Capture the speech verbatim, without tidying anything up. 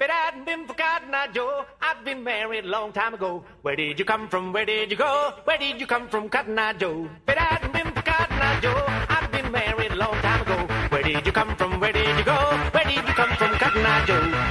If it hadn't been for Cotton Eye Joe, I'd been married a long time ago. Where did you come from? Where did you go? Where did you come from, Cotton Eye Joe? If it hadn't been for Cotton Eye Joe, I'd been married a long time ago. Where did you come from? Where did you go? Where did you come from, Cotton Eye Joe?